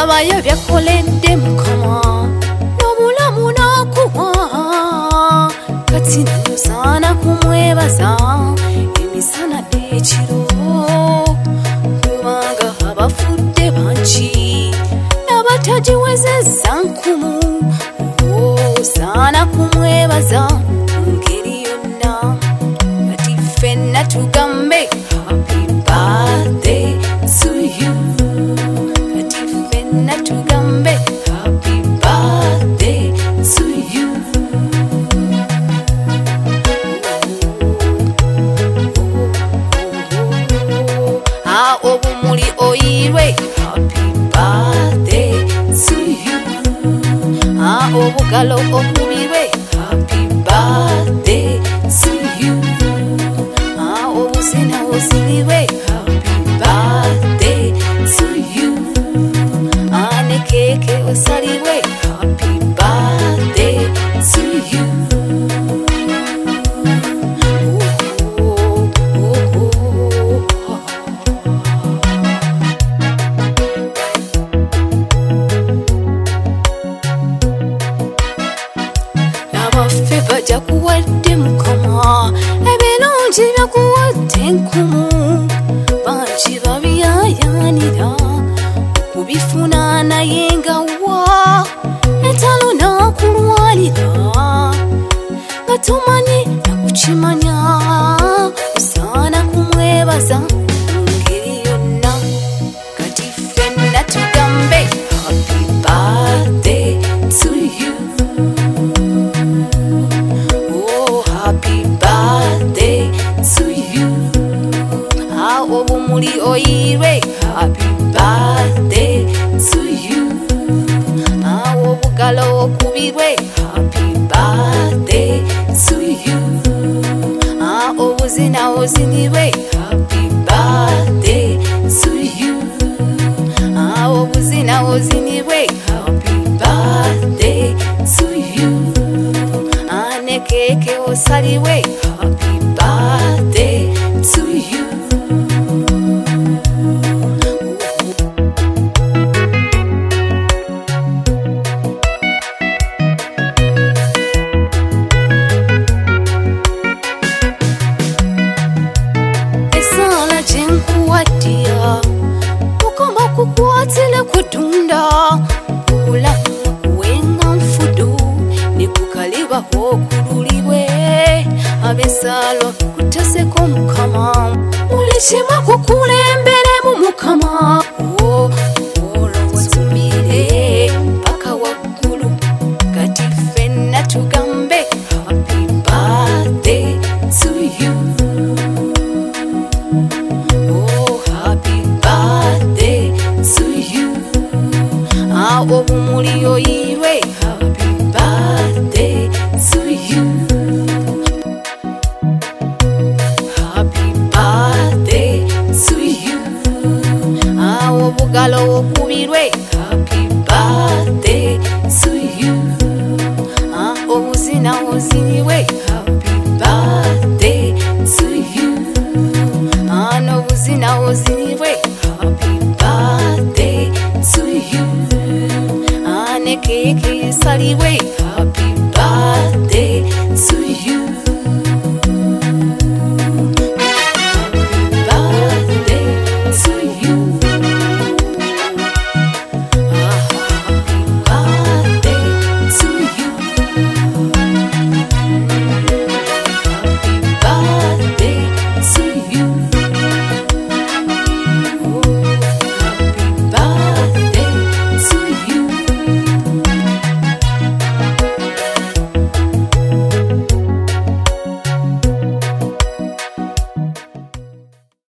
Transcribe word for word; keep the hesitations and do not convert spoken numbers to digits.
Ndabayo byakoledde Mukama n'obulamu n'akuwa kati nsaana kumwebaza emisana n'ekiro kubanga abafudde bangi n'abatagiwezezza nkumu osaana kumwebaza mu ngeri yonna kati ffenna tugambe happy birthday to you. Natugambe happy birthday to you. Ah, obumuli oyirwe happy birthday to you. Ah, obugalo okubirwe happy birthday to you. Ah, obuzina ozirwe happy birthday to you. Keke osaliwe happy birthday to you. Nabaffe bajja kuwadde Mukama ebirungi byakuwadde enkumu bangi babyayanira kubifuna naye nga wa etalo nakulwalira nga tomanyi nakukimanya osaana kumwebaza mu ngeri yonna kati ffenna tugambe happy birthday to you. Oh, happy birthday to you. Ah, obumuli oyirwe happy birthday to you. Ah, obugalo okubirwe happy birthday to you. Ah, obuzina ozinirwe happy birthday to you. Ah, obuzina ozinirwe happy birthday to you. Ah, ne keke osaliwe happy birthday to you. Mukama kukwatile kudunda obulamu kuwenga nfudu nekukalibaho kululibwe abesalo kutaseko Mukama buli kimu kukulemberemu Mukama olowozumire paka waggulu kati ffenna tugambe happy birthday to you. Obumuli oyirwe happy birthday to you. Happy birthday to you. Ah, obugalo okubirwe happy birthday to you. Ah, obuzina ozinirwe happy birthday to you. Ah, n'obuzina ozinirwe happy birthday to you. Keke saliwe